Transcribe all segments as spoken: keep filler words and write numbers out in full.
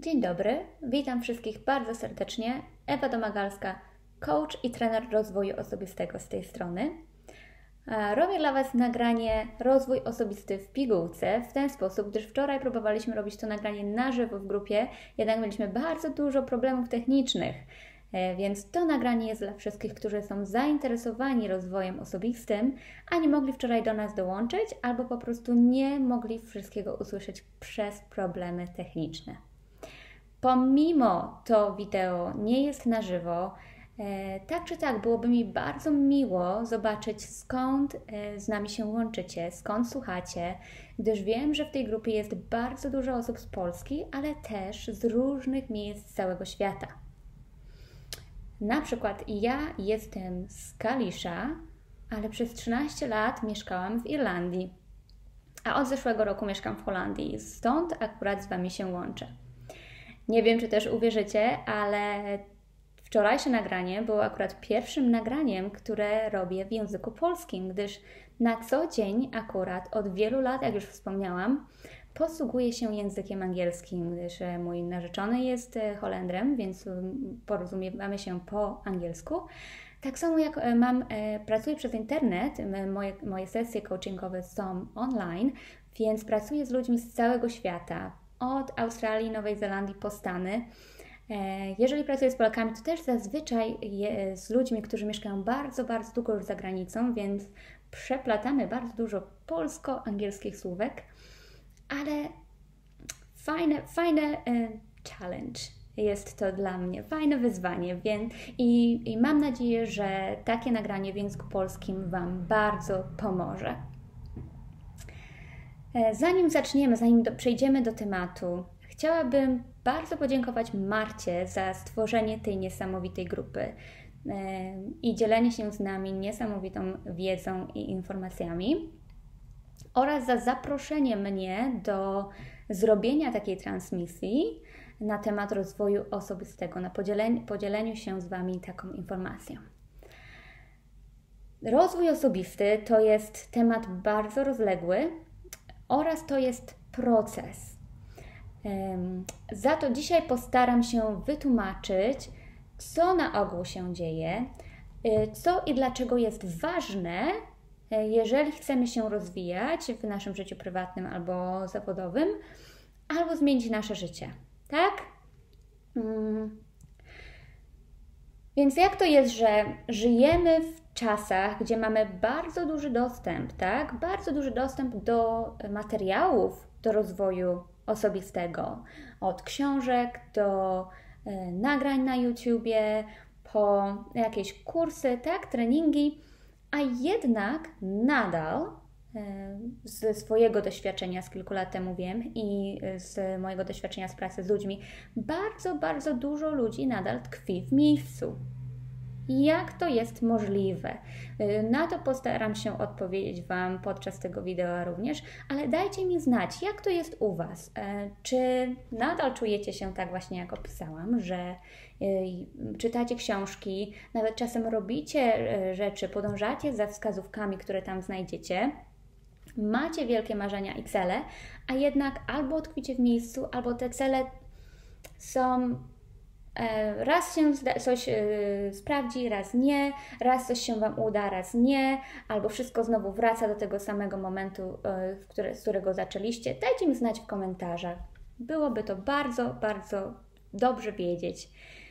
Dzień dobry, witam wszystkich bardzo serdecznie. Ewa Domagalska, coach i trener rozwoju osobistego z tej strony. Robię dla Was nagranie Rozwój Osobisty w pigułce w ten sposób, gdyż wczoraj próbowaliśmy robić to nagranie na żywo w grupie, jednak mieliśmy bardzo dużo problemów technicznych, więc to nagranie jest dla wszystkich, którzy są zainteresowani rozwojem osobistym, a nie mogli wczoraj do nas dołączyć albo po prostu nie mogli wszystkiego usłyszeć przez problemy techniczne. Pomimo to wideo nie jest na żywo, e, tak czy tak byłoby mi bardzo miło zobaczyć, skąd e, z nami się łączycie, skąd słuchacie, gdyż wiem, że w tej grupie jest bardzo dużo osób z Polski, ale też z różnych miejsc z całego świata. Na przykład ja jestem z Kalisza, ale przez trzynaście lat mieszkałam w Irlandii, a od zeszłego roku mieszkam w Holandii, stąd akurat z Wami się łączę. Nie wiem, czy też uwierzycie, ale wczorajsze nagranie było akurat pierwszym nagraniem, które robię w języku polskim, gdyż na co dzień akurat od wielu lat, jak już wspomniałam, posługuję się językiem angielskim, gdyż mój narzeczony jest Holendrem, więc porozumiewamy się po angielsku. Tak samo jak mam, pracuję przez internet, moje, moje sesje coachingowe są online, więc pracuję z ludźmi z całego świata, od Australii, Nowej Zelandii po Stany. Jeżeli pracuję z Polakami, to też zazwyczaj z ludźmi, którzy mieszkają bardzo, bardzo długo już za granicą, więc przeplatamy bardzo dużo polsko-angielskich słówek, ale fajne, fajne challenge jest to dla mnie, fajne wyzwanie, więc i, i mam nadzieję, że takie nagranie w języku polskim Wam bardzo pomoże. Zanim zaczniemy, zanim do, przejdziemy do tematu, chciałabym bardzo podziękować Marcie za stworzenie tej niesamowitej grupy e, i dzielenie się z nami niesamowitą wiedzą i informacjami oraz za zaproszenie mnie do zrobienia takiej transmisji na temat rozwoju osobistego, na podzieleniu, podzieleniu się z Wami taką informacją. Rozwój osobisty to jest temat bardzo rozległy, oraz to jest proces. Za to dzisiaj postaram się wytłumaczyć, co na ogół się dzieje, co i dlaczego jest ważne, jeżeli chcemy się rozwijać w naszym życiu prywatnym albo zawodowym, albo zmienić nasze życie. Tak? Więc jak to jest, że żyjemy w czasach, gdzie mamy bardzo duży dostęp, tak? Bardzo duży dostęp do materiałów do rozwoju osobistego, od książek do e, nagrań na YouTubie, po jakieś kursy, tak? Treningi, a jednak nadal e, z swojego doświadczenia z kilku lat temu wiem i z mojego doświadczenia z pracy z ludźmi, bardzo, bardzo dużo ludzi nadal tkwi w miejscu. Jak to jest możliwe? Na to postaram się odpowiedzieć Wam podczas tego wideo również, ale dajcie mi znać, jak to jest u Was. Czy nadal czujecie się tak właśnie, jak opisałam, że czytacie książki, nawet czasem robicie rzeczy, podążacie za wskazówkami, które tam znajdziecie, macie wielkie marzenia i cele, a jednak albo tkwicie w miejscu, albo te cele są... Raz się coś sprawdzi, raz nie, raz coś się Wam uda, raz nie, albo wszystko znowu wraca do tego samego momentu, z którego zaczęliście. Dajcie mi znać w komentarzach. Byłoby to bardzo, bardzo dobrze wiedzieć.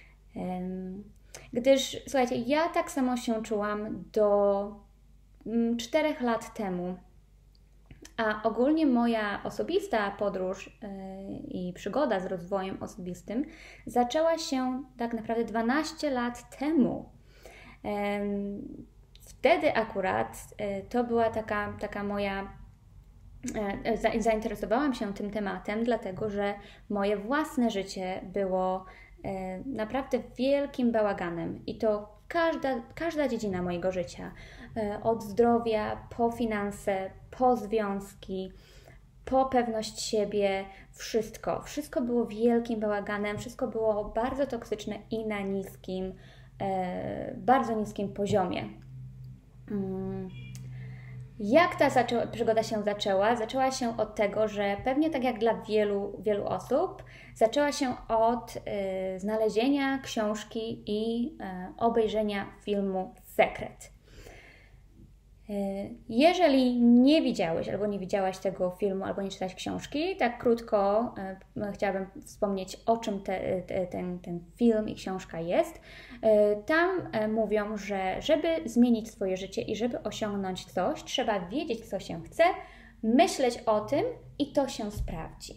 Gdyż, słuchajcie, ja tak samo się czułam do czterech lat temu. A ogólnie moja osobista podróż yy, i przygoda z rozwojem osobistym zaczęła się tak naprawdę dwanaście lat temu. Yy, wtedy akurat yy, to była taka, taka moja... Yy, za, zainteresowałam się tym tematem, dlatego że moje własne życie było yy, naprawdę wielkim bałaganem i to każda, każda dziedzina mojego życia. Od zdrowia, po finanse, po związki, po pewność siebie, wszystko. Wszystko było wielkim bałaganem, wszystko było bardzo toksyczne i na niskim, bardzo niskim poziomie. Jak ta zaczęła, przygoda się zaczęła? Zaczęła się od tego, że pewnie tak jak dla wielu, wielu osób, zaczęła się od y, znalezienia książki i y, obejrzenia filmu Sekret. Y, jeżeli nie widziałeś albo nie widziałaś tego filmu, albo nie czytałaś książki, tak krótko y, chciałabym wspomnieć, o czym te, te, ten, ten film i książka jest. Y, tam y, mówią, że żeby zmienić swoje życie i żeby osiągnąć coś, trzeba wiedzieć, co się chce, myśleć o tym i to się sprawdzi.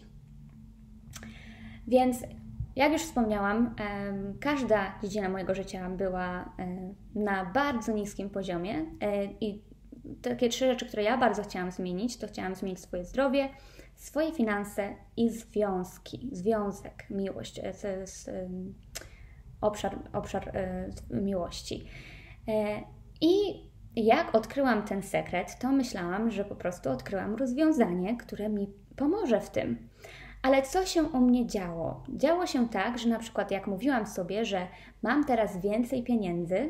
Więc jak już wspomniałam, każda dziedzina mojego życia była na bardzo niskim poziomie i takie trzy rzeczy, które ja bardzo chciałam zmienić, to chciałam zmienić swoje zdrowie, swoje finanse i związki, związek, miłość, to jest obszar, obszar miłości. I jak odkryłam ten sekret, to myślałam, że po prostu odkryłam rozwiązanie, które mi pomoże w tym. Ale co się u mnie działo? Działo się tak, że na przykład jak mówiłam sobie, że mam teraz więcej pieniędzy,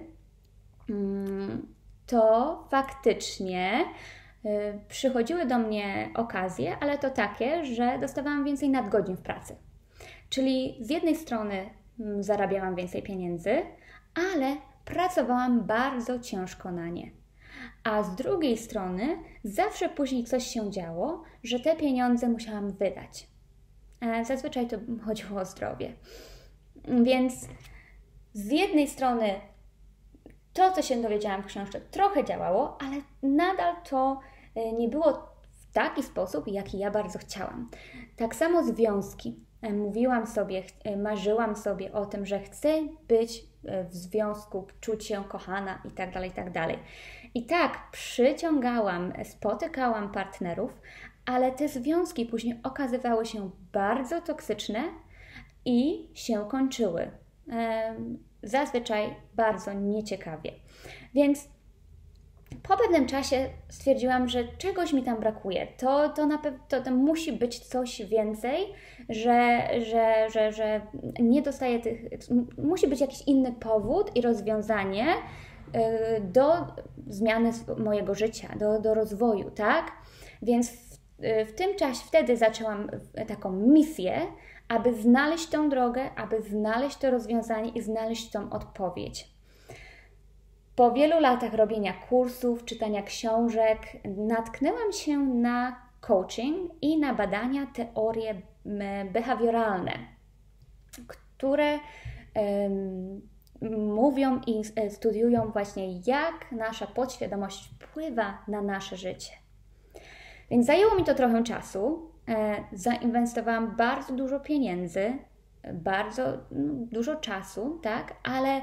to faktycznie przychodziły do mnie okazje, ale to takie, że dostawałam więcej nadgodzin w pracy. Czyli z jednej strony zarabiałam więcej pieniędzy, ale pracowałam bardzo ciężko na nie. A z drugiej strony zawsze później coś się działo, że te pieniądze musiałam wydać. Zazwyczaj to chodziło o zdrowie. Więc z jednej strony to, co się dowiedziałam w książce, trochę działało, ale nadal to nie było w taki sposób, jaki ja bardzo chciałam. Tak samo związki. Mówiłam sobie, marzyłam sobie o tym, że chcę być w związku, czuć się kochana i tak dalej, i tak dalej. I tak przyciągałam, spotykałam partnerów, ale te związki później okazywały się bardzo toksyczne i się kończyły. Zazwyczaj bardzo nieciekawie. Więc po pewnym czasie stwierdziłam, że czegoś mi tam brakuje. To, to na pewno to, to musi być coś więcej, że, że, że, że nie dostaję tych... Musi być jakiś inny powód i rozwiązanie do zmiany mojego życia, do, do rozwoju, tak? Więc w, w tym czasie wtedy zaczęłam taką misję, aby znaleźć tą drogę, aby znaleźć to rozwiązanie i znaleźć tą odpowiedź. Po wielu latach robienia kursów, czytania książek, natknęłam się na coaching i na badania, teorie behawioralne, które um, mówią i studiują właśnie, jak nasza podświadomość wpływa na nasze życie. Więc zajęło mi to trochę czasu. Zainwestowałam bardzo dużo pieniędzy, bardzo no, dużo czasu, tak, ale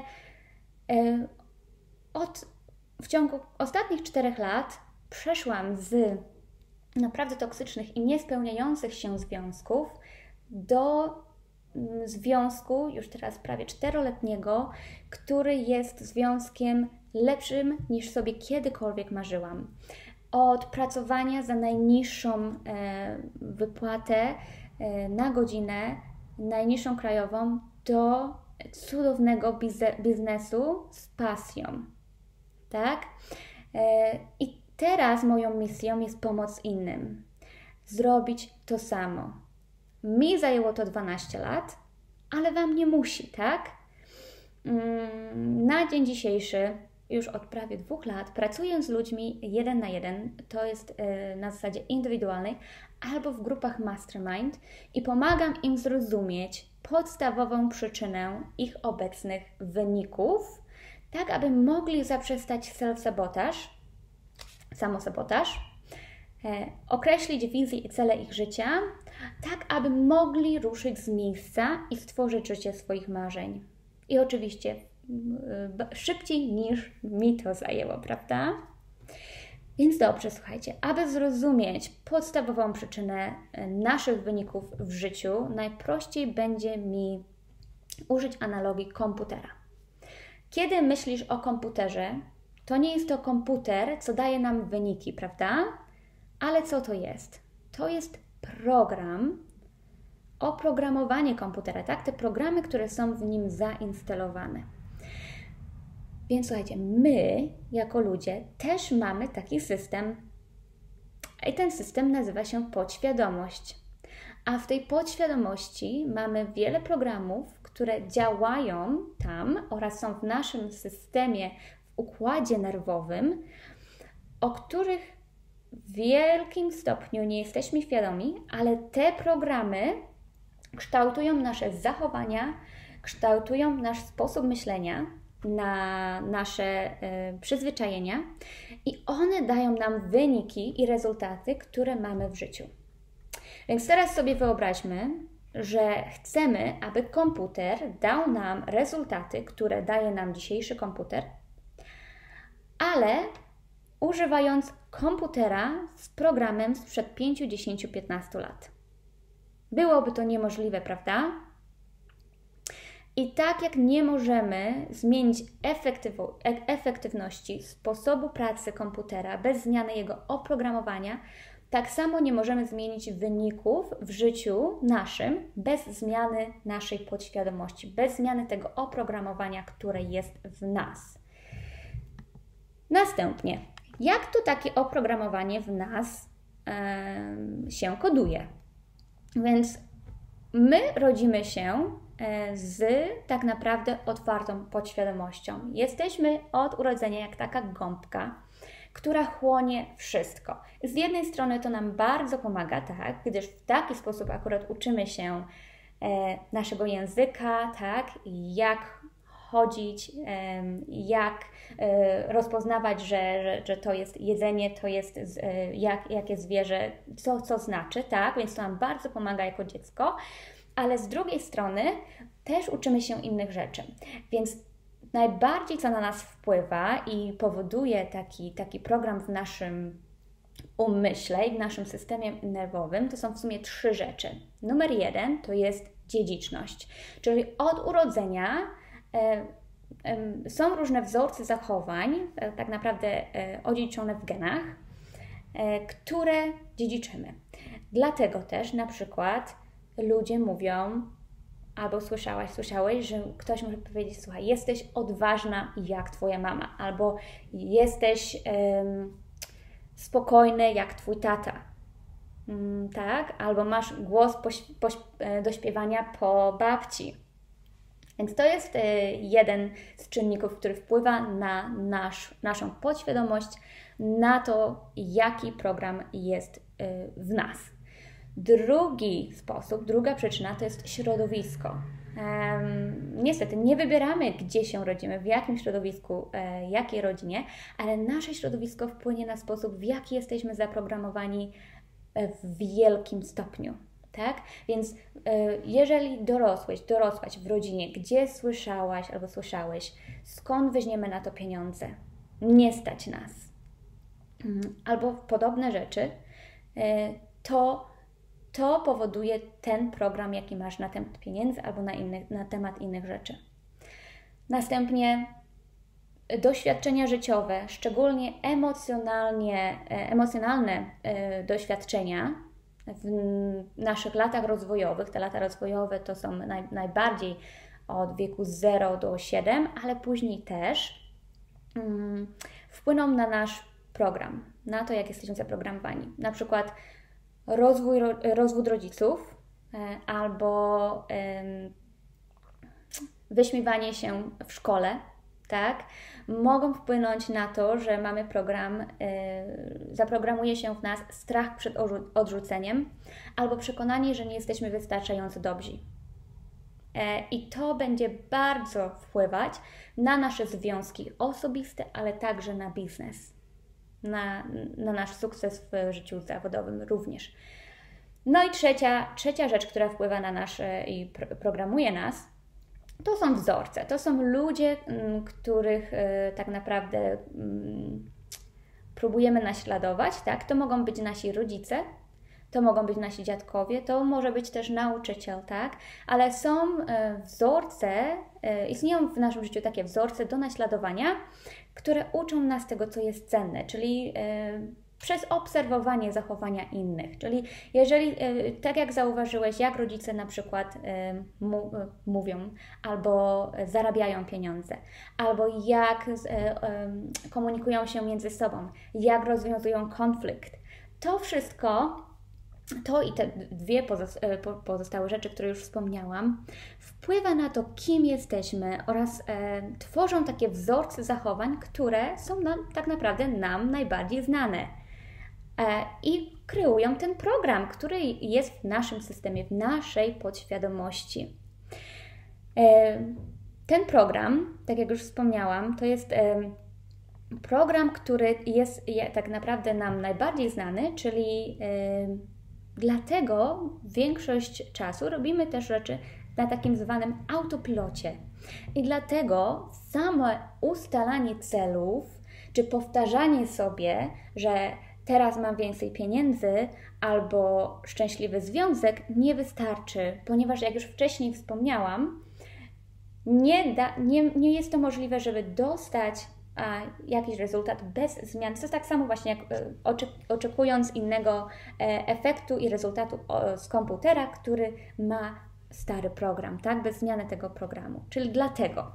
od, w ciągu ostatnich czterech lat przeszłam z naprawdę toksycznych i niespełniających się związków do związku, już teraz prawie czteroletniego, który jest związkiem lepszym niż sobie kiedykolwiek marzyłam. Od pracowania za najniższą e, wypłatę e, na godzinę, najniższą krajową, do cudownego bize, biznesu z pasją. Tak? E, I teraz moją misją jest pomoc innym. Zrobić to samo. Mi zajęło to dwanaście lat, ale Wam nie musi, tak? Na dzień dzisiejszy, już od prawie dwóch lat, pracuję z ludźmi jeden na jeden, to jest na zasadzie indywidualnej, albo w grupach mastermind i pomagam im zrozumieć podstawową przyczynę ich obecnych wyników, tak aby mogli zaprzestać self-sabotaż, samosabotaż, określić wizję i cele ich życia, tak aby mogli ruszyć z miejsca i stworzyć życie swoich marzeń. I oczywiście szybciej niż mi to zajęło, prawda? Więc dobrze, słuchajcie, aby zrozumieć podstawową przyczynę naszych wyników w życiu, najprościej będzie mi użyć analogii komputera. Kiedy myślisz o komputerze, to nie jest to komputer, co daje nam wyniki, prawda? Ale co to jest? To jest program, oprogramowanie komputera, tak? Te programy, które są w nim zainstalowane. Więc słuchajcie, my jako ludzie też mamy taki system I ten system nazywa się podświadomość. A w tej podświadomości mamy wiele programów, które działają tam oraz są w naszym systemie, w układzie nerwowym, o których w wielkim stopniu nie jesteśmy świadomi, ale te programy kształtują nasze zachowania, kształtują nasz sposób myślenia, na nasze y, przyzwyczajenia i one dają nam wyniki i rezultaty, które mamy w życiu. Więc teraz sobie wyobraźmy, że chcemy, aby komputer dał nam rezultaty, które daje nam dzisiejszy komputer, ale używając komputera z programem sprzed pięć, dziesięć, piętnaście lat. Byłoby to niemożliwe, prawda? I tak jak nie możemy zmienić efektywności sposobu pracy komputera bez zmiany jego oprogramowania, tak samo nie możemy zmienić wyników w życiu naszym bez zmiany naszej podświadomości, bez zmiany tego oprogramowania, które jest w nas. Następnie, jak to takie oprogramowanie w nas yy, się koduje? Więc my rodzimy się z tak naprawdę otwartą podświadomością. Jesteśmy od urodzenia jak taka gąbka, która chłonie wszystko. Z jednej strony to nam bardzo pomaga, tak, gdyż w taki sposób akurat uczymy się e, naszego języka, tak, jak chodzić, e, jak e, rozpoznawać, że, że, że to jest jedzenie, to jest e, jak, jakie zwierzę, co, co znaczy, tak, więc to nam bardzo pomaga jako dziecko. Ale z drugiej strony też uczymy się innych rzeczy. Więc najbardziej, co na nas wpływa i powoduje taki, taki program w naszym umyśle i w naszym systemie nerwowym, to są w sumie trzy rzeczy. Numer jeden to jest dziedziczność, czyli od urodzenia e, e, są różne wzorce zachowań, e, tak naprawdę e, odziedziczone w genach, e, które dziedziczymy. Dlatego też na przykład ludzie mówią, albo słyszałaś, słyszałeś, że ktoś może powiedzieć, słuchaj, jesteś odważna jak Twoja mama, albo jesteś um, spokojny jak Twój tata, um, tak? Albo masz głos poś- poś- do śpiewania po babci. Więc to jest y, jeden z czynników, który wpływa na nasz, naszą podświadomość, na to, jaki program jest y, w nas. Drugi sposób, druga przyczyna to jest środowisko. Um, niestety nie wybieramy, gdzie się rodzimy, w jakim środowisku, e, jakiej rodzinie, ale nasze środowisko wpłynie na sposób, w jaki jesteśmy zaprogramowani w wielkim stopniu. Tak? Więc e, jeżeli dorosłeś, dorosłaś w rodzinie, gdzie słyszałaś albo słyszałeś, skąd weźmiemy na to pieniądze? Nie stać nas. Um, albo podobne rzeczy, e, to To powoduje ten program, jaki masz na temat pieniędzy albo na, innych, na temat innych rzeczy. Następnie doświadczenia życiowe, szczególnie emocjonalnie, emocjonalne doświadczenia w naszych latach rozwojowych. Te lata rozwojowe to są naj, najbardziej od wieku zero do siedem, ale później też um, wpłyną na nasz program, na to, jak jesteśmy zaprogramowani. Na przykład Rozwój, rozwód rodziców albo wyśmiewanie się w szkole, tak, mogą wpłynąć na to, że mamy program, zaprogramuje się w nas strach przed odrzuceniem albo przekonanie, że nie jesteśmy wystarczająco dobrzy. I to będzie bardzo wpływać na nasze związki osobiste, ale także na biznes. Na, na nasz sukces w życiu zawodowym również. No i trzecia, trzecia rzecz, która wpływa na nasze i pro, programuje nas, to są wzorce. To są ludzie, m, których y, tak naprawdę m, próbujemy naśladować. Tak? To mogą być nasi rodzice, to mogą być nasi dziadkowie, to może być też nauczyciel, tak? Ale są y, wzorce, y, istnieją w naszym życiu takie wzorce do naśladowania, które uczą nas tego, co jest cenne, czyli y, przez obserwowanie zachowania innych. Czyli jeżeli, y, tak jak zauważyłeś, jak rodzice na przykład y, mu, y, mówią, albo zarabiają pieniądze, albo jak y, y, komunikują się między sobą, jak rozwiązują konflikt, to wszystko, to i te dwie pozostałe rzeczy, które już wspomniałam, wpływa na to, kim jesteśmy oraz e, tworzą takie wzorce zachowań, które są nam, tak naprawdę nam najbardziej znane. E, I kreują ten program, który jest w naszym systemie, w naszej podświadomości. E, ten program, tak jak już wspomniałam, to jest e, program, który jest tak naprawdę nam najbardziej znany, czyli e, dlatego większość czasu robimy też rzeczy na takim zwanym autopilocie. I dlatego samo ustalanie celów, czy powtarzanie sobie, że teraz mam więcej pieniędzy albo szczęśliwy związek, nie wystarczy, ponieważ jak już wcześniej wspomniałam, nie, da, nie, nie jest to możliwe, żeby dostać a, jakiś rezultat bez zmian. To jest tak samo właśnie jak oczekując innego e, efektu i rezultatu o, z komputera, który ma stary program, tak? Bez zmiany tego programu. Czyli dlatego.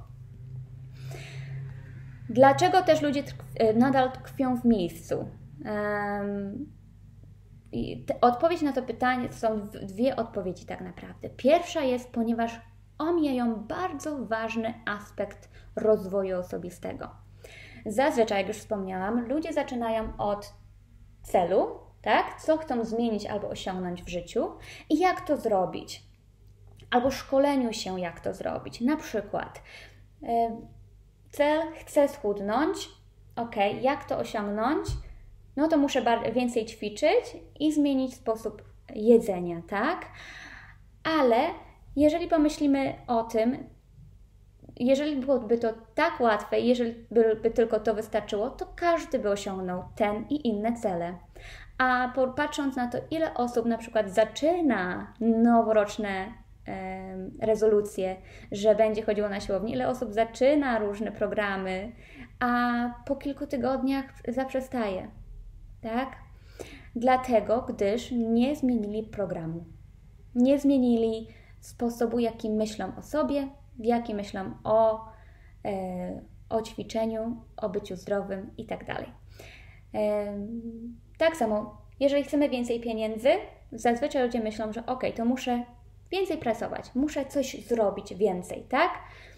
Dlaczego też ludzie tkw, nadal tkwią w miejscu? Um, i te, odpowiedź na to pytanie to są dwie odpowiedzi tak naprawdę. Pierwsza jest, ponieważ omijają bardzo ważny aspekt rozwoju osobistego. Zazwyczaj, jak już wspomniałam, ludzie zaczynają od celu, tak? Co chcą zmienić albo osiągnąć w życiu i jak to zrobić. Albo szkoleniu się, jak to zrobić. Na przykład yy, cel, chcę schudnąć, ok, jak to osiągnąć? No to muszę bar- więcej ćwiczyć i zmienić sposób jedzenia, tak? Ale jeżeli pomyślimy o tym, jeżeli byłoby to tak łatwe, jeżeli by tylko to wystarczyło, to każdy by osiągnął ten i inne cele. A patrząc na to, ile osób na przykład zaczyna noworoczne e, rezolucje, że będzie chodziło na siłownię, ile osób zaczyna różne programy, a po kilku tygodniach zaprzestaje. Tak? Dlatego, gdyż nie zmienili programu. Nie zmienili sposobu, jaki myślą o sobie, w jaki myślą o, e, o ćwiczeniu, o byciu zdrowym i tak dalej. E, tak samo, jeżeli chcemy więcej pieniędzy, zazwyczaj ludzie myślą, że ok, to muszę więcej pracować, muszę coś zrobić więcej, tak?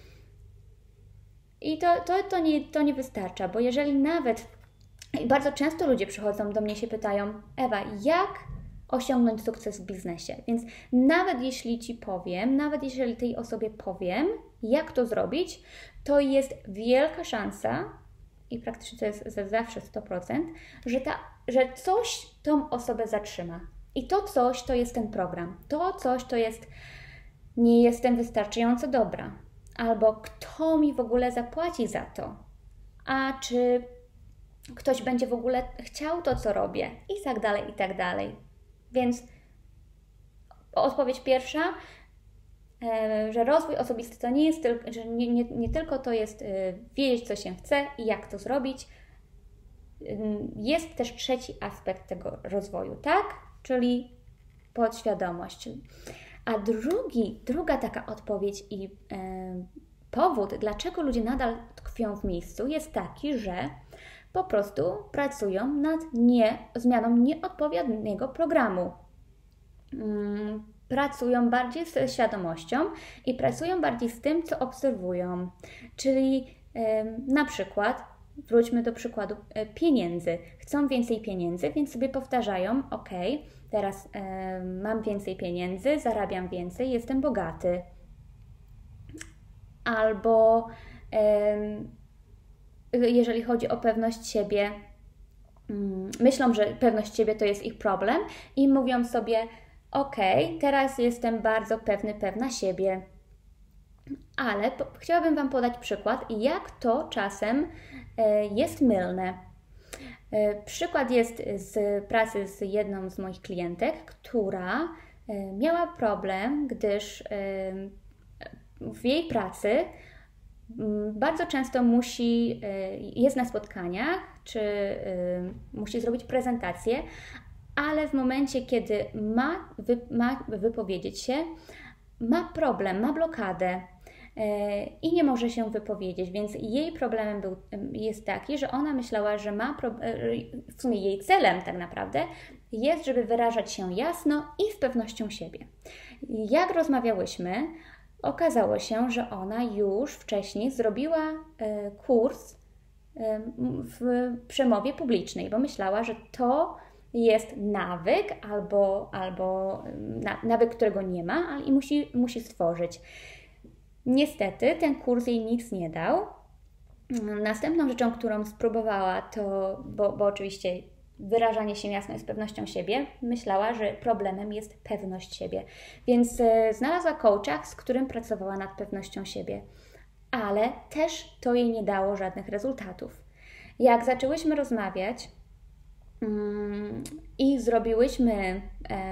I to, to, to, nie, to nie wystarcza, bo jeżeli nawet, i bardzo często ludzie przychodzą do mnie i się pytają, Ewa, jak osiągnąć sukces w biznesie? Więc nawet jeśli Ci powiem, nawet jeżeli tej osobie powiem, jak to zrobić, to jest wielka szansa, i praktycznie to jest za zawsze sto procent, że, ta, że coś tą osobę zatrzyma. I to coś to jest ten program. To coś to jest nie jestem wystarczająco dobra. Albo kto mi w ogóle zapłaci za to? A czy ktoś będzie w ogóle chciał to, co robię? I tak dalej, i tak dalej. Więc odpowiedź pierwsza, że rozwój osobisty to nie jest tylko, że nie, nie, nie tylko to jest wiedzieć, co się chce i jak to zrobić. Jest też trzeci aspekt tego rozwoju, tak? Czyli podświadomość. A drugi, druga taka odpowiedź i e, powód, dlaczego ludzie nadal tkwią w miejscu, jest taki, że po prostu pracują nad nie, zmianą nieodpowiedniego programu. Hmm, pracują bardziej ze świadomością i pracują bardziej z tym, co obserwują. Czyli e, na przykład, wróćmy do przykładu e, pieniędzy. Chcą więcej pieniędzy, więc sobie powtarzają, ok, teraz e, mam więcej pieniędzy, zarabiam więcej, jestem bogaty. Albo e, jeżeli chodzi o pewność siebie, mm, myślą, że pewność siebie to jest ich problem i mówią sobie, ok, teraz jestem bardzo pewny, pewna siebie. Ale po, chciałabym Wam podać przykład, jak to czasem e, jest mylne. E, przykład jest z pracy z jedną z moich klientek, która e, miała problem, gdyż e, w jej pracy m, bardzo często musi, e, jest na spotkaniach, czy e, musi zrobić prezentację, ale w momencie, kiedy ma, wy, ma wypowiedzieć się, ma problem, ma blokadę. i nie może się wypowiedzieć, więc jej problemem był, jest taki, że ona myślała, że ma, w sumie jej celem tak naprawdę jest, żeby wyrażać się jasno i z pewnością siebie. Jak rozmawiałyśmy, okazało się, że ona już wcześniej zrobiła kurs w przemowie publicznej, bo myślała, że to jest nawyk albo, albo nawyk, którego nie ma, ale i musi, musi stworzyć. Niestety ten kurs jej nic nie dał. Następną rzeczą, którą spróbowała, to, bo, bo oczywiście wyrażanie się jasno jest pewnością siebie, myślała, że problemem jest pewność siebie. Więc e, znalazła coacha, z którym pracowała nad pewnością siebie. Ale też to jej nie dało żadnych rezultatów. Jak zaczęłyśmy rozmawiać um, i zrobiłyśmy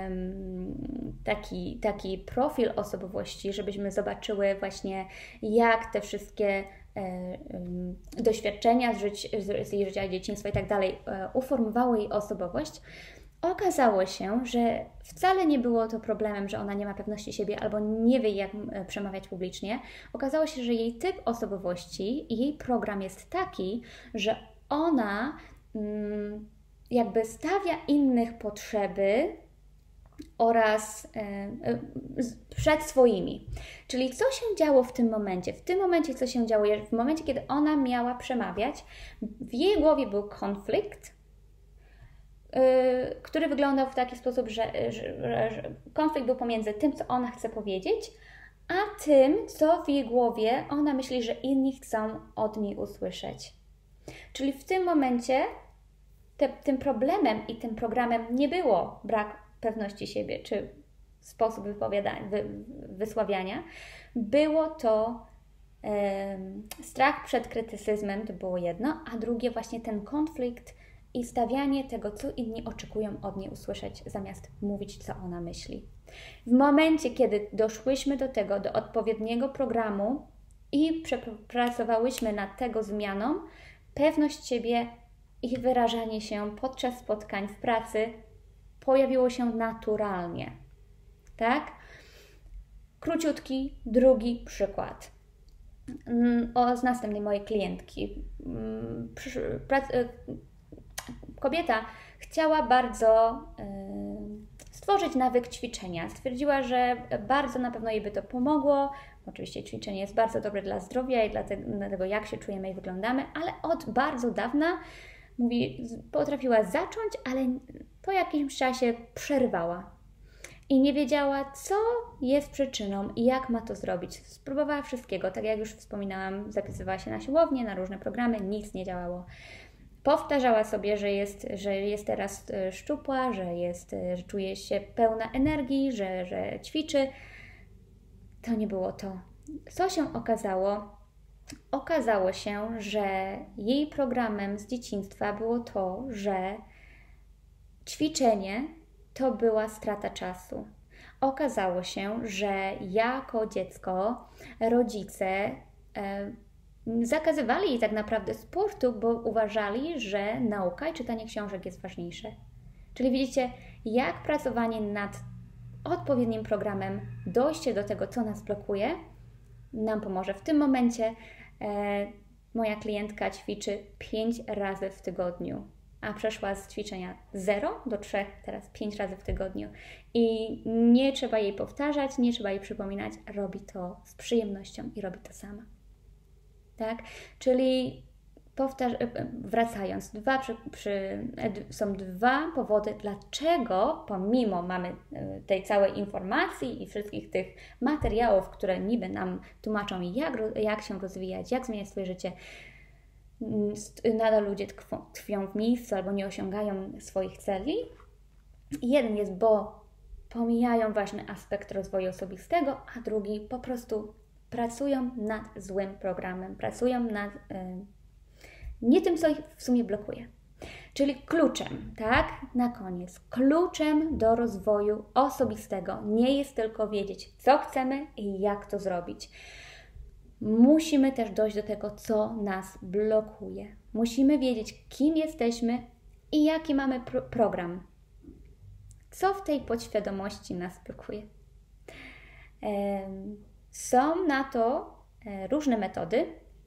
um, taki, taki profil osobowości, żebyśmy zobaczyły właśnie, jak te wszystkie doświadczenia z, żyć, z jej życia, dzieciństwa i tak dalej uformowały jej osobowość, okazało się, że wcale nie było to problemem, że ona nie ma pewności siebie albo nie wie, jak przemawiać publicznie. Okazało się, że jej typ osobowości i jej program jest taki, że ona mm, jakby stawia innych potrzeby oraz y, przed swoimi. Czyli co się działo w tym momencie? W tym momencie co się działo? W momencie, kiedy ona miała przemawiać, w jej głowie był konflikt, y, który wyglądał w taki sposób, że, że, że konflikt był pomiędzy tym, co ona chce powiedzieć, a tym, co w jej głowie ona myśli, że inni chcą od niej usłyszeć. Czyli w tym momencie te, tym problemem i tym programem nie było brak pewności siebie, czy sposób wypowiadania, wy, wysławiania. Było to e, strach przed krytycyzmem, to było jedno, a drugie właśnie ten konflikt i stawianie tego, co inni oczekują od niej usłyszeć, zamiast mówić, co ona myśli. W momencie, kiedy doszłyśmy do tego, do odpowiedniego programu i przepracowałyśmy nad tego zmianą, pewność siebie i wyrażanie się podczas spotkań w pracy pojawiło się naturalnie. Tak? Króciutki, drugi przykład. O, z następnej mojej klientki. Kobieta chciała bardzo stworzyć nawyk ćwiczenia. Stwierdziła, że bardzo na pewno jej by to pomogło. Oczywiście ćwiczenie jest bardzo dobre dla zdrowia i dla tego, jak się czujemy i wyglądamy, ale od bardzo dawna mówi, potrafiła zacząć, ale po jakimś czasie przerwała i nie wiedziała, co jest przyczyną i jak ma to zrobić. Spróbowała wszystkiego, tak jak już wspominałam, zapisywała się na siłownię, na różne programy, nic nie działało. Powtarzała sobie, że jest, że jest teraz szczupła, że, jest, że czuje się pełna energii, że, że ćwiczy. To nie było to. Co się okazało? Okazało się, że jej programem z dzieciństwa było to, że ćwiczenie to była strata czasu. Okazało się, że jako dziecko rodzice e, zakazywali jej tak naprawdę sportu, bo uważali, że nauka i czytanie książek jest ważniejsze. Czyli widzicie, jak pracowanie nad odpowiednim programem, dojście do tego, co nas blokuje, nam pomoże. W tym momencie e, moja klientka ćwiczy pięć razy w tygodniu, a przeszła z ćwiczenia zero do trzech, teraz pięć razy w tygodniu. I nie trzeba jej powtarzać, nie trzeba jej przypominać, robi to z przyjemnością i robi to sama. Tak? Czyli powtarz, wracając, dwa przy, przy, są dwa powody, dlaczego pomimo mamy tej całej informacji i wszystkich tych materiałów, które niby nam tłumaczą, jak, jak się rozwijać, jak zmieniać swoje życie, nadal ludzie tkwią, tkwią w miejscu albo nie osiągają swoich celi. Jeden jest, bo pomijają ważny aspekt rozwoju osobistego, a drugi po prostu pracują nad złym programem, pracują nad y, nie tym, co ich w sumie blokuje. Czyli kluczem, tak, na koniec, kluczem do rozwoju osobistego nie jest tylko wiedzieć, co chcemy i jak to zrobić. Musimy też dojść do tego, co nas blokuje. Musimy wiedzieć, kim jesteśmy i jaki mamy pro- program. Co w tej podświadomości nas blokuje. Ehm, są na to różne metody.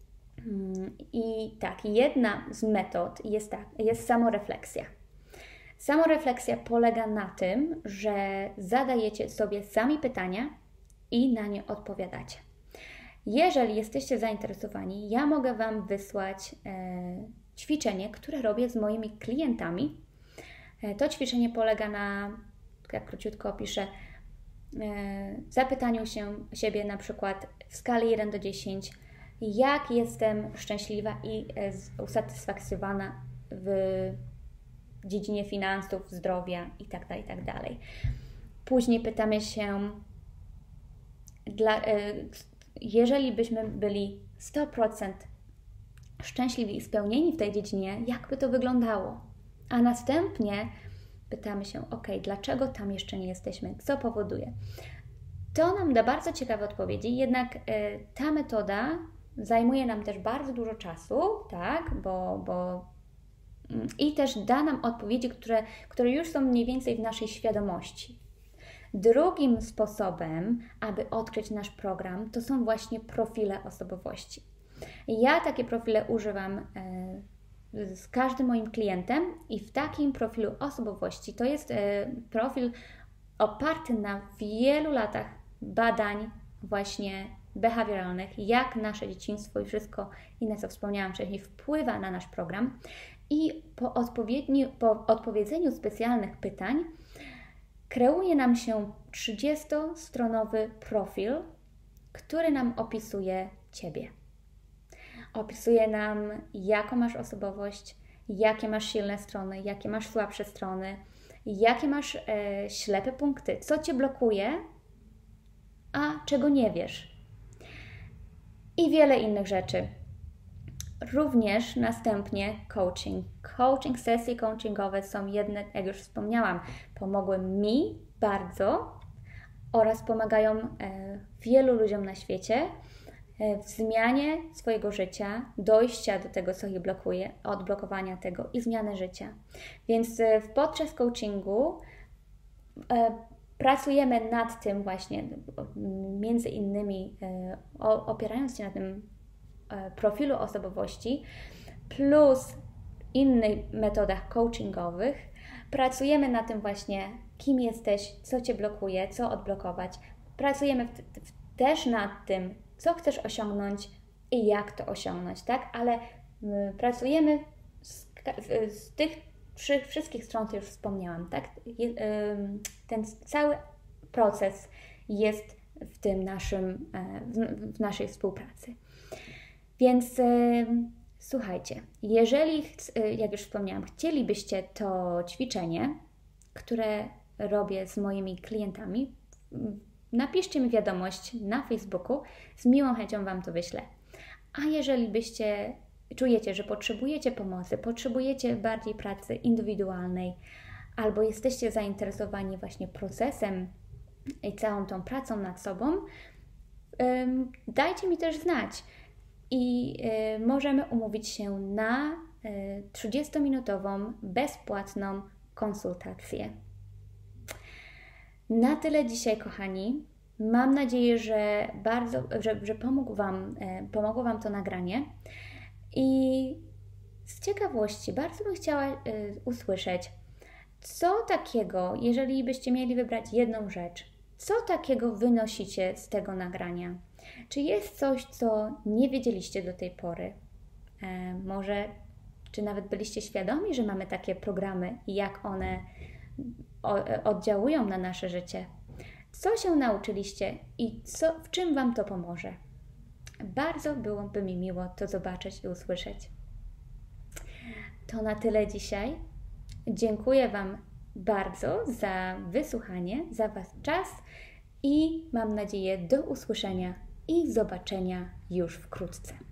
I tak, jedna z metod jest, tak, jest samorefleksja. Samorefleksja polega na tym, że zadajecie sobie sami pytania i na nie odpowiadacie. Jeżeli jesteście zainteresowani, ja mogę Wam wysłać e, ćwiczenie, które robię z moimi klientami. E, to ćwiczenie polega na, jak króciutko opiszę, e, zapytaniu się siebie na przykład w skali jeden do dziesięciu, jak jestem szczęśliwa i e, usatysfakcjonowana w dziedzinie finansów, zdrowia itd., itd. Później pytamy się, dla, e, jeżeli byśmy byli sto procent szczęśliwi i spełnieni w tej dziedzinie, jak by to wyglądało? A następnie pytamy się, ok, dlaczego tam jeszcze nie jesteśmy? Co powoduje? To nam da bardzo ciekawe odpowiedzi, jednak y, ta metoda zajmuje nam też bardzo dużo czasu, tak, bo, bo y, i też da nam odpowiedzi, które, które już są mniej więcej w naszej świadomości. Drugim sposobem, aby odkryć nasz program, to są właśnie profile osobowości. Ja takie profile używam y, z każdym moim klientem i w takim profilu osobowości, to jest y, profil oparty na wielu latach badań właśnie behawioralnych, jak nasze dzieciństwo i wszystko inne, co wspomniałam wcześniej, wpływa na nasz program i po, odpowiedni, po odpowiedzeniu specjalnych pytań kreuje nam się trzydziestostronowy profil, który nam opisuje Ciebie. Opisuje nam, jaką masz osobowość, jakie masz silne strony, jakie masz słabsze strony, jakie masz e, ślepe punkty, co Cię blokuje, a czego nie wiesz. I wiele innych rzeczy. Również następnie coaching. Coaching, sesje coachingowe są jedne, jak już wspomniałam, pomogły mi bardzo oraz pomagają e, wielu ludziom na świecie e, w zmianie swojego życia, dojścia do tego, co ich blokuje, odblokowania tego i zmiany życia. Więc e, podczas coachingu e, pracujemy nad tym właśnie, między innymi e, opierając się na tym e, profilu osobowości, plus innych metodach coachingowych, pracujemy na tym właśnie, kim jesteś, co Cię blokuje, co odblokować. Pracujemy w, w, też nad tym, co chcesz osiągnąć i jak to osiągnąć, tak? Ale y, pracujemy z, z tych przy wszystkich stron, które już wspomniałam, tak? Je, y, ten cały proces jest w tym naszym, w, w naszej współpracy. Więc y, słuchajcie, jeżeli, jak już wspomniałam, chcielibyście to ćwiczenie, które robię z moimi klientami, napiszcie mi wiadomość na Facebooku, z miłą chęcią Wam to wyślę. A jeżeli byście czujecie, że potrzebujecie pomocy, potrzebujecie bardziej pracy indywidualnej, albo jesteście zainteresowani właśnie procesem i całą tą pracą nad sobą, dajcie mi też znać i możemy umówić się na trzydziestominutową, bezpłatną konsultację. Na tyle dzisiaj, kochani. Mam nadzieję, że bardzo, że, że pomógł Wam, pomogło Wam to nagranie. I z ciekawości bardzo bym chciała y, usłyszeć, co takiego, jeżeli byście mieli wybrać jedną rzecz, co takiego wynosicie z tego nagrania? Czy jest coś, co nie wiedzieliście do tej pory? E, może, czy nawet byliście świadomi, że mamy takie programy i jak one o, oddziałują na nasze życie? Co się nauczyliście i co, w czym Wam to pomoże? Bardzo byłoby mi miło to zobaczyć i usłyszeć. To na tyle dzisiaj. Dziękuję Wam bardzo za wysłuchanie, za Wasz czas i mam nadzieję do usłyszenia i zobaczenia już wkrótce.